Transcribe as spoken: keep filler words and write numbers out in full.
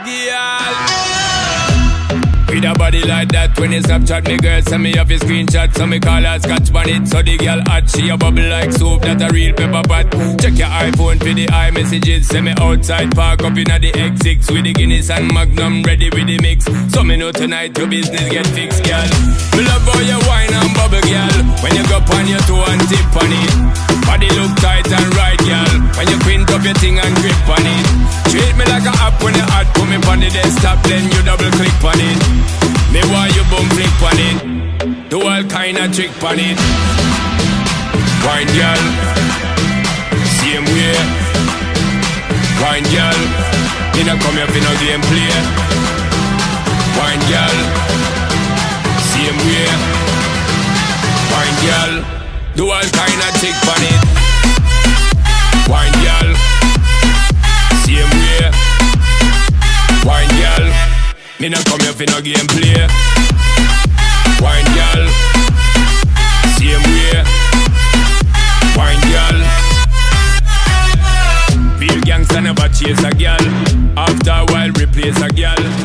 girl. With a body like that, when you Snapchat me girl, send me off your screenshot, so me call her scotch on it. So the girl hot, she a bubble like soup, that a real pepper pot. Check your iPhone for the iMessages, send me outside, park up inna the X six with the Guinness and Magnum ready with the mix. So me know tonight your business get fixed, girl. Me love how you wine and bubble, girl. When you go on your toe and tip on it, body look tight and right, girl. When you quint up your thing and grip on it, treat me like a app when you hot, put me on the desktop, then you double click on it. Me want you boom flick on it, do all kind of trick on it. Wine girl, same way. Wine girl, you don't come here for no game play. Wine girl, same way. Wine girl, do all kind of trick on it. Wine girl, same way. Wine girl, me not come here for no game play. Wine girl, same way. Wine girl, real gangsta never chase a girl. After a while replace a girl.